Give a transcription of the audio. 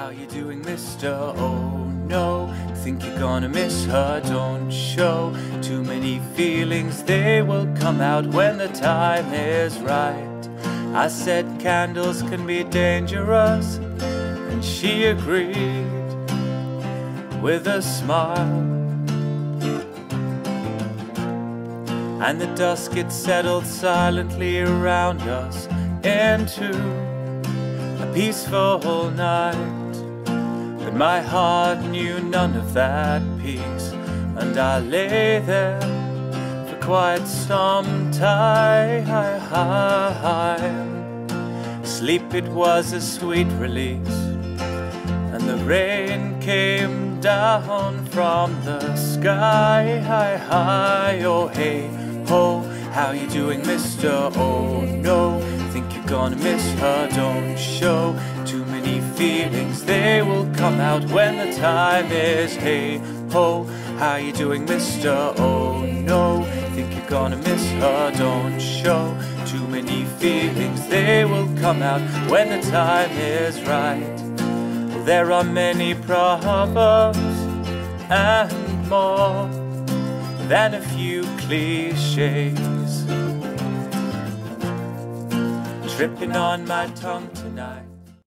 how you doing, mister? Oh no, think you're gonna miss her, don't show too many feelings, they will come out when the time is right. I said candles can be dangerous, and she agreed with a smile. And the dusk it settled silently around us into a peaceful night. But my heart knew none of that peace, and I lay there for quite some time. Sleep, it was a sweet release, and the rain came down from the sky. Oh hey ho, how you doing, mister? Oh no, think you're gonna miss her, don't show too many feelings, they will come out when the time is. Hey ho, how you doing, mister? Oh no, think you're gonna miss her, don't show too many feelings, they will come out when the time is right. Well, there are many proverbs and more than a few cliches tripping on my tongue tonight.